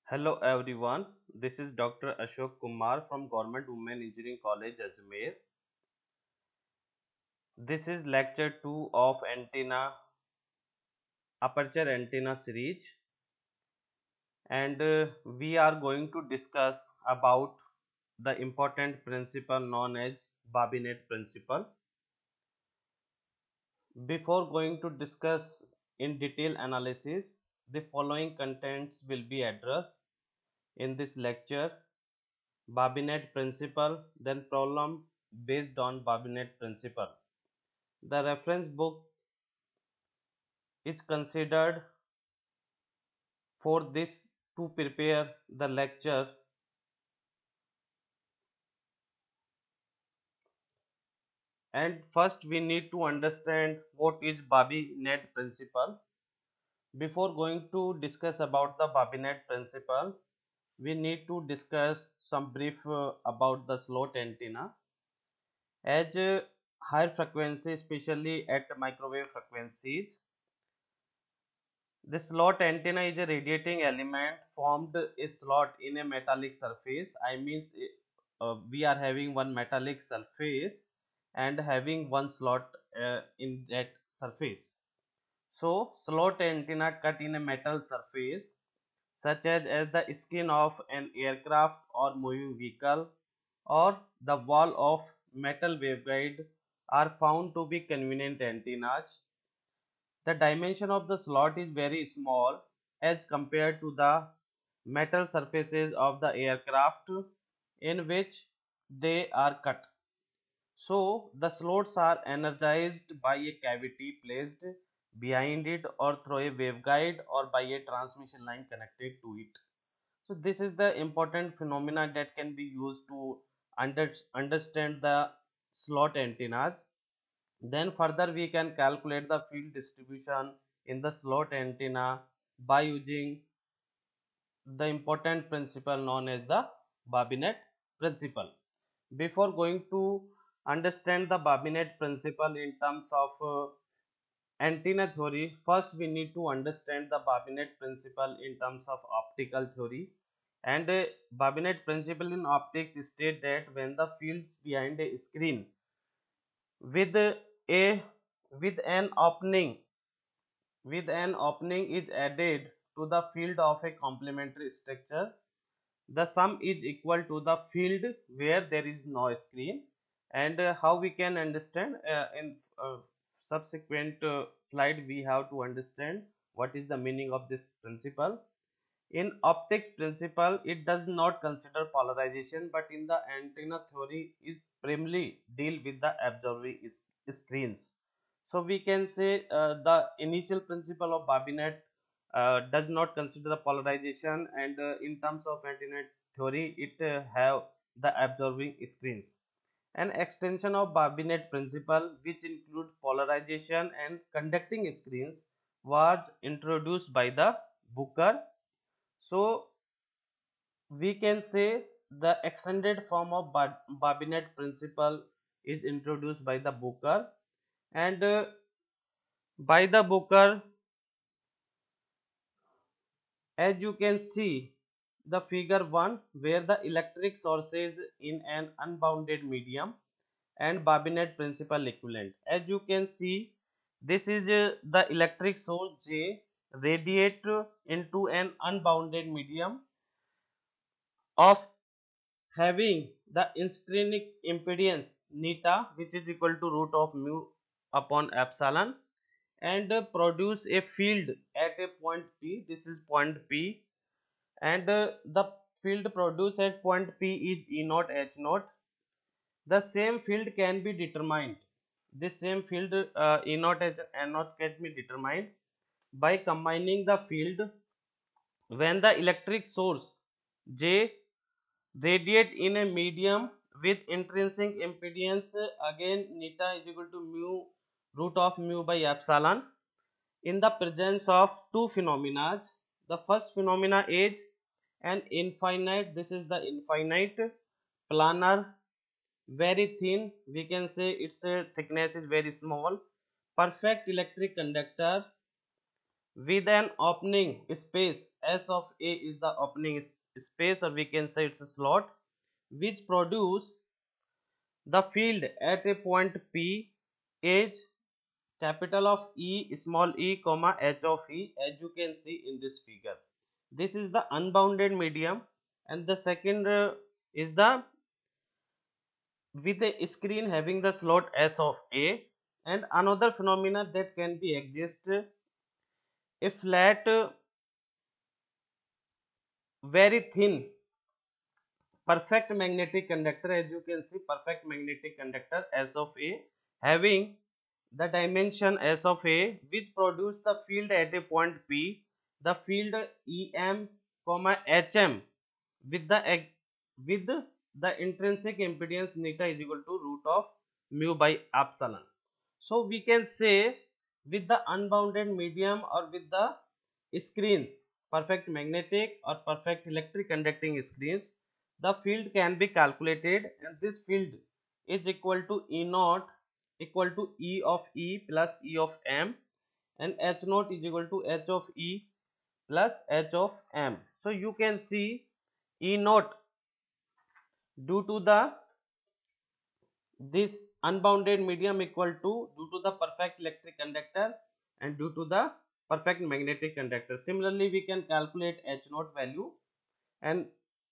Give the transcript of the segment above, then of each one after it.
Hello everyone, this is Dr. Ashok Kumar from Government Women Engineering College, Ajmer. This is lecture 2 of aperture antenna series, and we are going to discuss about the important principle known as Babinet principle. Before going to discuss in detail analysis, the following contents will be addressed in this lecture: Babinet principle, then problem based on Babinet principle. The reference book is considered for this to prepare the lecture, and first we need to understand what is Babinet principle. Before going to discuss about the Babinet principle, we need to discuss some brief about the slot antenna. As higher frequency, especially at microwave frequencies, the slot antenna is a radiating element formed a slot in a metallic surface. I means we are having one metallic surface and having one slot in that surface. So slot antenna cut in a metal surface such as the skin of an aircraft or moving vehicle or the wall of metal waveguide are found to be convenient antennas. The dimension of the slot is very small as compared to the metal surfaces of the aircraft in which they are cut. So the slots are energized by a cavity placed behind it or through a waveguide or by a transmission line connected to it. So this is the important phenomena that can be used to understand the slot antennas. Then further we can calculate the field distribution in the slot antenna by using the important principle known as the Babinet principle. Before going to understand the Babinet principle in terms of antenna theory, first we need to understand the Babinet principle in terms of optical theory. And Babinet principle in optics state that when the fields behind a screen with a with an opening is added to the field of a complementary structure, the sum is equal to the field where there is no screen. And how we can understand in subsequent slide, we have to understand what is the meaning of this principle. In optics principle, it does not consider polarization, but in the antenna theory is primarily deal with the observing screens. So we can say the initial principle of Babinet does not consider the polarization, and in terms of antenna theory, it have the observing screens. An extension of Babinet principle, which include polarization and conducting screens, was introduced by the Booker. So we can say the extended form of Babinet principle is introduced by the Booker, and by the Booker, as you can see the figure 1, where the electric sources in an unbounded medium and Babinet principle equivalent. As you can see, this is the electric source J radiate into an unbounded medium of having the intrinsic impedance neta, which is equal to root of mu upon epsilon, and produce a field at a point P. This is point P, and the field produced at point P is E naught H naught. The same field can be determined. This same field E naught H naught can be determined by combining the field when the electric source J radiate in a medium with intrinsic impedance, again neta is equal to mu root of mu by epsilon, in the presence of two phenomena. The first phenomena is an infinite, this is the infinite planar, very thin, we can say its thickness is very small, perfect electric conductor with an opening space. S of A is the opening space, or we can say it's a slot, which produce the field at a point P is capital of E, small e, comma h of E, as you can see in this figure. This is the unbounded medium, and the second is the with a screen having the slot S of A. And another phenomena that can be exist, a flat very thin perfect magnetic conductor, as you can see, perfect magnetic conductor S of A having the dimension S of A, which produce the field at a point P, the field EM comma HM with the intrinsic impedance neta is equal to root of mu by epsilon. So we can say with the unbounded medium or with the screens, perfect magnetic or perfect electric conducting screens, the field can be calculated, and this field is equal to E naught equal to E of E plus E of M, and H naught is equal to H of E plus H of M. So you can see E naught due to the this unbounded medium equal to due to the perfect electric conductor and due to the perfect magnetic conductor. Similarly, we can calculate H naught value, and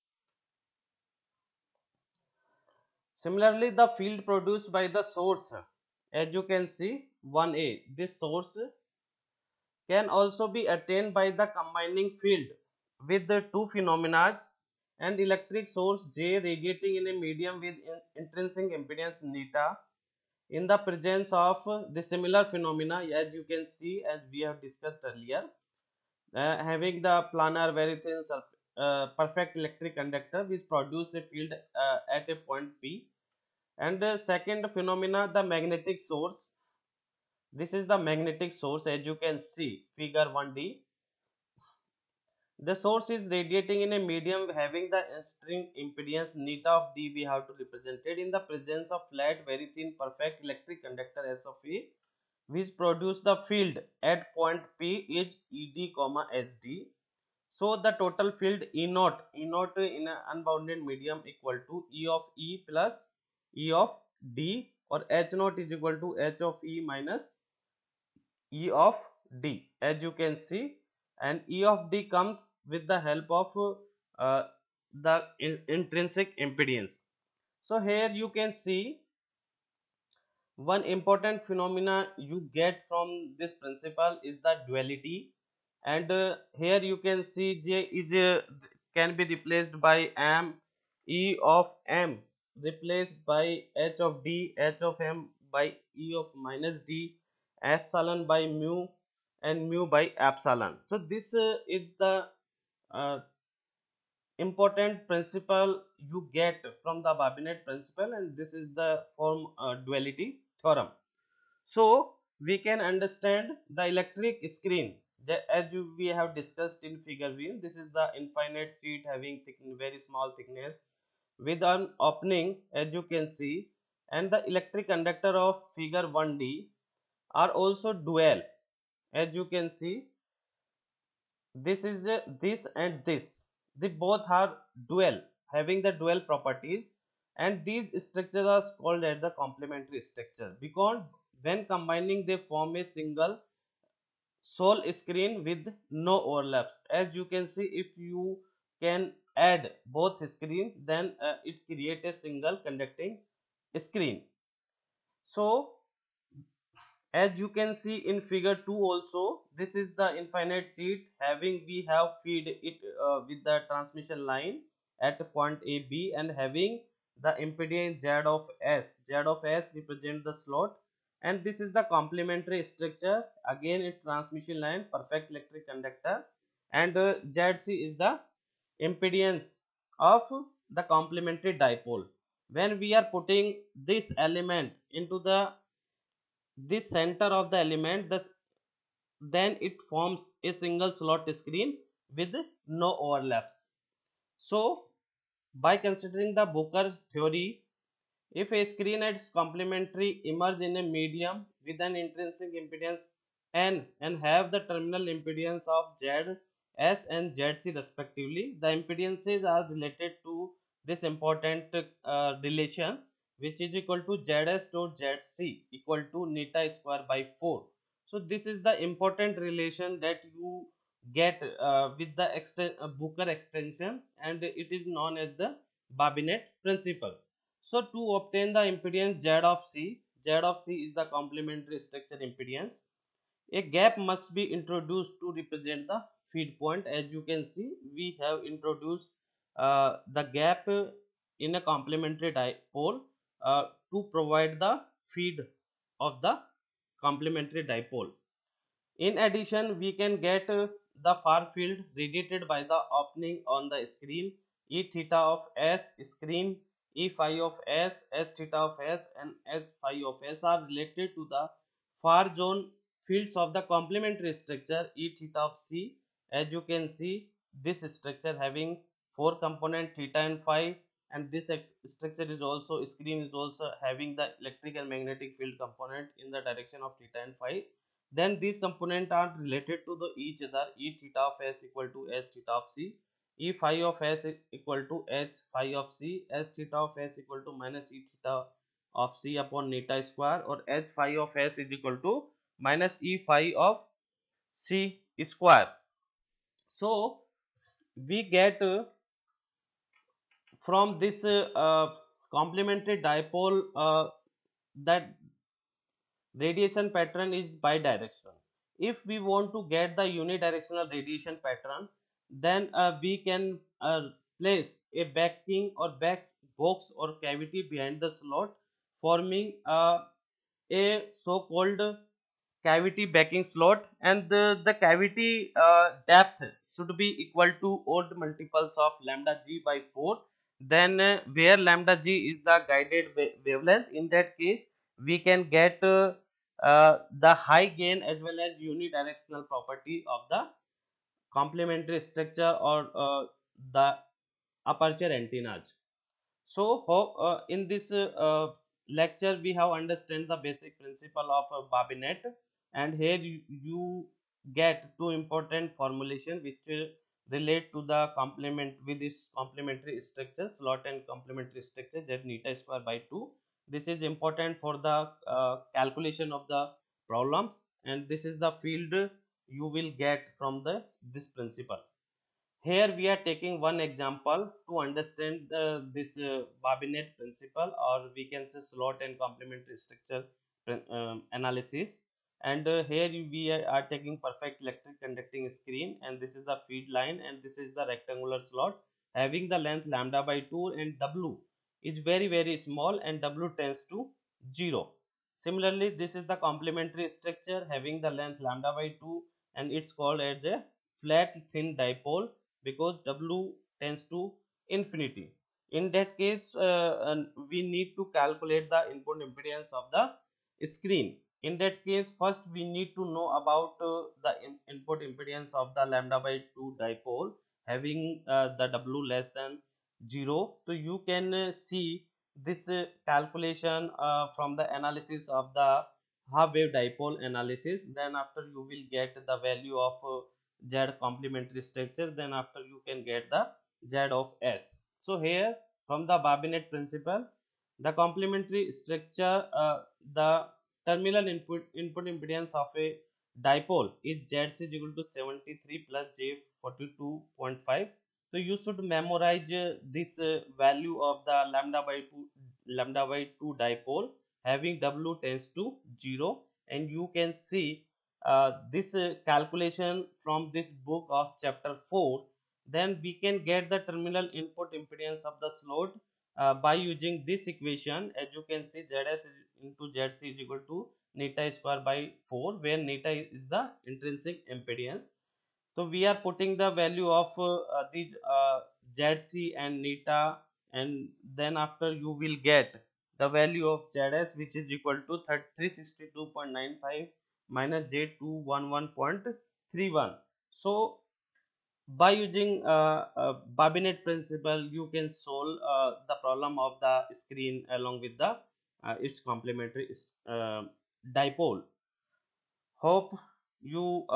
similarly the field produced by the source, as you can see 1A, this source can also be attained by the combining field with the two phenomena, and electric source J radiating in a medium with intrinsic impedance neta in the presence of the similar phenomena, as you can see, as we have discussed earlier, having the planar very thin perfect electric conductor which produce a field at a point P. And second phenomena, the magnetic source. This is the magnetic source, as you can see figure 1D. The source is radiating in a medium having the string impedance neta of D, we have to represent it in the presence of flat very thin perfect electric conductor S of A, which produce the field at point P is ED comma HD. So the total field E naught in an unbounded medium equal to E of E plus E of D, or H naught is equal to H of E minus E of D, as you can see, and E of D comes with the help of the intrinsic impedance. So here you can see one important phenomena you get from this principle is the duality, and here you can see J is can be replaced by M, E of M replaced by H of D, H of M by E of minus D, epsilon by mu, and mu by epsilon. So this is the uh, important principle you get from the Babinet's principle, and this is the form duality theorem. So we can understand the electric screen as we have discussed in figure B. This is the infinite sheet having very small thickness with an opening, as you can see, and the electric conductor of figure 1D are also dual, as you can see. This is this and this, they both are dual, having the dual properties, and these structures are called as the complementary structure because when combining they form a single sole screen with no overlaps. As you can see, if you can add both screens, then it creates a single conducting screen. So as you can see in figure 2 also, this is the infinite sheet having we have feed it with the transmission line at point A B, and having the impedance Z of S. Z of S represents the slot, and this is the complementary structure, again it transmission line perfect electric conductor, and ZC is the impedance of the complementary dipole. When we are putting this element into the this center of the element, then it forms a single slot screen with no overlaps. So by considering the Booker theory, if a screen and its complementary emerge in a medium with an intrinsic impedance N and have the terminal impedance of ZS and ZC respectively. The impedances are related to this important relation, which is equal to ZS dot ZC equal to neta square by 4. So this is the important relation that you get with the Booker extension, and it is known as the Babinet principle. So to obtain the impedance Z of C is the complementary structure impedance. A gap must be introduced to represent the feed point. As you can see, we have introduced the gap in a complementary dipole to provide the feed of the complementary dipole. In addition, we can get the far field radiated by the opening on the screen. E theta of S screen, E phi of S, S theta of S and S phi of S are related to the far zone fields of the complementary structure E theta of C. As you can see, this structure having four component theta and phi, and this structure is also screen is also having the electric and magnetic field component in the direction of theta and phi. Then these components are related to the each other. E theta of S equal to S theta of C, E phi of S equal to H phi of C, S theta of S equal to minus E theta of C upon neta square, or H phi of S is equal to minus E phi of C square. So we get from this complementary dipole that radiation pattern is bidirectional. If we want to get the unidirectional radiation pattern, then we can place a backing or box or cavity behind the slot, forming a so-called cavity backing slot, and the cavity depth should be equal to odd multiples of lambda g by 4. Then where lambda g is the guided wavelength, in that case we can get the high gain as well as unidirectional property of the complementary structure or the aperture antennas. So in this lecture we have understand the basic principle of Babinet, and here you get two important formulation which relate to the complement with this complementary structure slot and complementary structure, that neta square by 2. This is important for the calculation of the problems, and this is the field you will get from the this principle. Here we are taking one example to understand this Babinet principle, or we can say slot and complementary structure analysis. And here we are taking perfect electric conducting screen, and this is the feed line, and this is the rectangular slot having the length lambda by 2, and W is very small, and W tends to 0. Similarly, this is the complementary structure having the length lambda by 2, and it's called as a flat thin dipole because W tends to infinity. In that case, we need to calculate the input impedance of the screen. In that case, first we need to know about the input impedance of the lambda by 2 dipole having the W less than 0. So you can see this calculation from the analysis of the half wave dipole analysis. Then after you will get the value of Z complementary structure, then after you can get the Z of S. So here from the Babinet principle, the complementary structure, the terminal input impedance of a dipole is Z is equal to 73 plus J 42.5. So you should memorize this value of the lambda by 2 dipole having W tends to 0, and you can see this calculation from this book of chapter 4. Then we can get the terminal input impedance of the slot by using this equation. As you can see, Zs into Zc is equal to neta square by 4, where neta is the intrinsic impedance. So we are putting the value of these Zc and neta, and then after you will get the value of Zs, which is equal to 362.95 minus J211.31. So by using Babinet principle, you can solve the problem of the screen along with the its complementary dipole. Hope you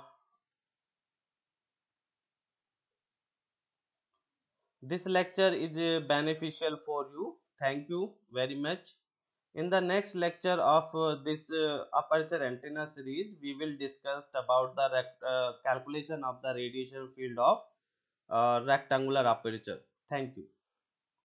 this lecture is beneficial for you. Thank you very much. In the next lecture of this aperture antenna series, we will discuss about the calculation of the radiation field of rectangular aperture. Thank you.